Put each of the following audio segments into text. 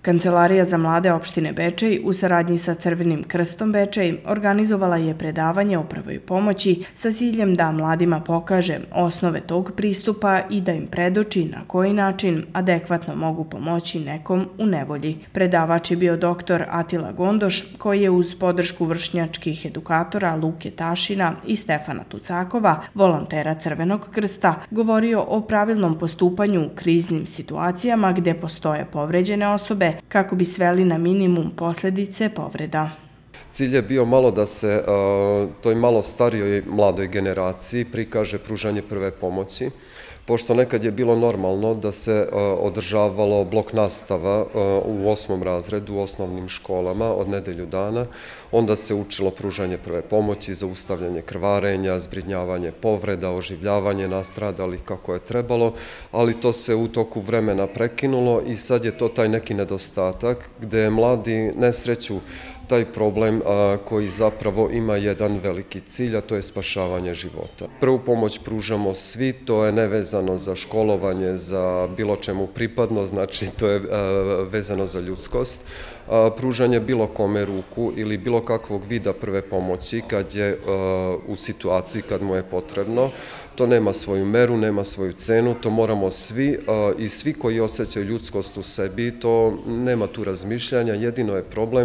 Kancelarija za mlade opštine Bečej u saradnji sa Crvenim krstom Bečej organizovala je predavanje o prvoj pomoći sa ciljem da mladima pokaže osnove tog pristupa i da im predoči na koji način adekvatno mogu pomoći nekom u nevolji. Predavač je bio dr. Atila Gondoš, koji je uz podršku vršnjačkih edukatora Luke Tašina i Stefana Tucakova, volontera Crvenog krsta, govorio o pravilnom postupanju u kriznim situacijama gde postoje povređene osobe, kako bi sveli na minimum posljedice povreda. Cilj je bio malo da se toj malo starijoj mladoj generaciji prikaže pružanje prve pomoći, pošto nekad je bilo normalno da se održavalo blok nastava u 8. razredu u osnovnim školama od nedelju dana, onda se učilo pružanje prve pomoći, zaustavljanje krvarenja, zbrinjavanje povreda, oživljavanje nastradalih kako je trebalo, ali to se u toku vremena prekinulo i sad je to taj neki nedostatak gde mladi ne sreću taj problem koji zapravo ima jedan veliki cilj, a to je spašavanje života. Prvu pomoć pružamo svi, to je nevezano za školovanje, za bilo čemu pripadno, znači to je vezano za ljudskost. Pružanje bilo kome ruku ili bilo kakvog vida prve pomoći kad je u situaciji kad mu je potrebno. To nema svoju meru, nema svoju cenu, to moramo svi i svi koji osjećaju ljudskost u sebi, to nema tu razmišljanja, jedino je problem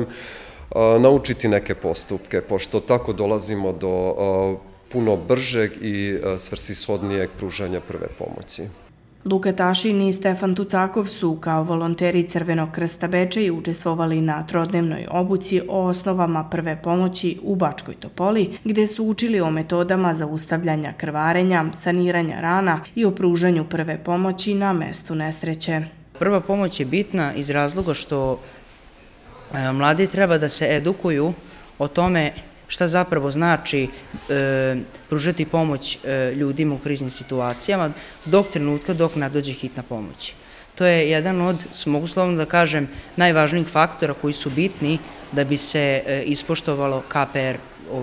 naučiti neke postupke, pošto tako dolazimo do puno bržeg i svrsishodnijeg pružanja prve pomoći. Luka Tašin i Stefan Tucakov su kao volonteri Crvenog krsta Bečej učestvovali na trodnevnoj obuci o osnovama prve pomoći u Bačkoj Topoli, gde su učili o metodama zaustavljanja krvarenja, saniranja rana i o pružanju prve pomoći na mestu nesreće. Prva pomoć je bitna iz razloga što mladi treba da se edukuju o tome šta zapravo znači pružati pomoć ljudima u kriznim situacijama dok ne dođe hitna pomoć. To je jedan od, mogu slovno da kažem, najvažnijih faktora koji su bitni da bi se ispoštovalo KPR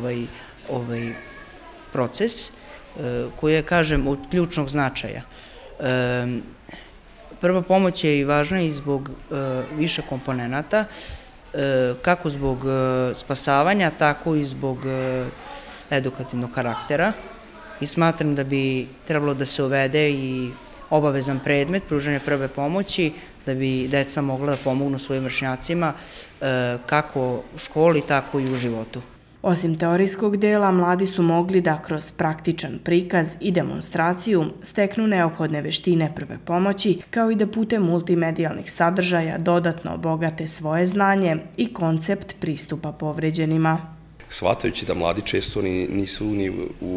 proces, koji je, kažem, od ključnog značaja. Prva pomoć je i važna i zbog više komponenata, kako zbog spasavanja, tako i zbog edukativnog karaktera. I smatram da bi trebalo da se uvede i obavezan predmet pružanja prve pomoći, da bi deca mogla da pomognu svojim vršnjacima kako u školi, tako i u životu. Osim teorijskog dela, mladi su mogli da kroz praktičan prikaz i demonstraciju steknu neophodne veštine prve pomoći, kao i da putem multimedijalnih sadržaja dodatno obogate svoje znanje i koncept pristupa povređenima. Shvatajući da mladi često nisu ni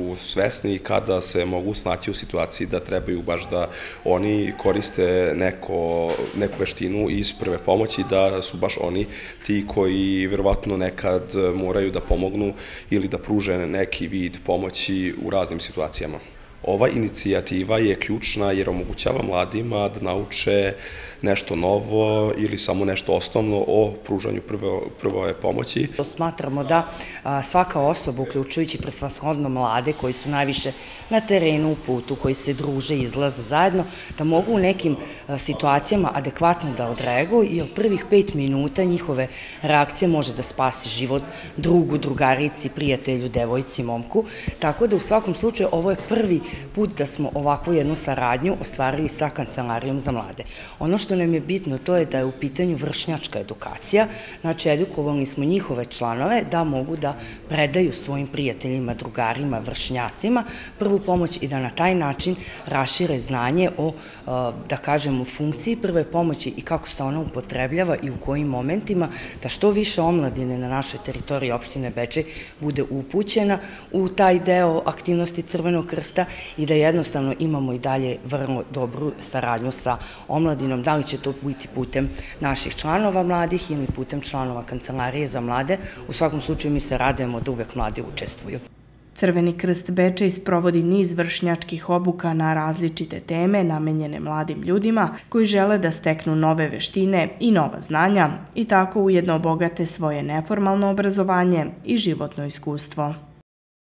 svesni kada se mogu snaći u situaciji da trebaju baš da oni koriste neku veštinu iz prve pomoći, da su baš oni ti koji verovatno nekad moraju da pomognu ili da pruže neki vid pomoći u raznim situacijama. Ova inicijativa je ključna jer omogućava mladima da nauče nešto novo ili samo nešto osnovno o pružanju prve pomoći. Smatramo da svaka osoba, uključujući prevashodno mlade koji su najviše na terenu, u putu, koji se druže i izlaze zajedno, da mogu u nekim situacijama adekvatno da odreaguju jer prvih 5 minuta njihove reakcije može da spasi život drugu, drugarici, prijatelju, devojci, momku. Tako da u svakom slučaju ovo je prvi put da smo ovakvu jednu saradnju ostvarili sa Kancelarijom za mlade. Ono što nam je bitno to je da je u pitanju vršnjačka edukacija, znači edukovali smo njihove članove da mogu da predaju svojim prijateljima, drugarima, vršnjacima prvu pomoć i da na taj način rašire znanje o, da kažemo, funkciji prve pomoći i kako se ona upotrebljava i u kojim momentima, da što više omladine na našoj teritoriji opštine Bečej bude upućena u taj deo aktivnosti Crvenog krsta i da jednostavno imamo i dalje vrlo dobru saradnju sa omladinom, da li će to biti putem naših članova mladih ili putem članova Kancelarije za mlade. U svakom slučaju mi se radujemo da uvek mladi učestvuju. Crveni krst Bečej sprovodi niz vršnjačkih obuka na različite teme namenjene mladim ljudima koji žele da steknu nove veštine i nova znanja i tako ujedno obogate svoje neformalno obrazovanje i životno iskustvo.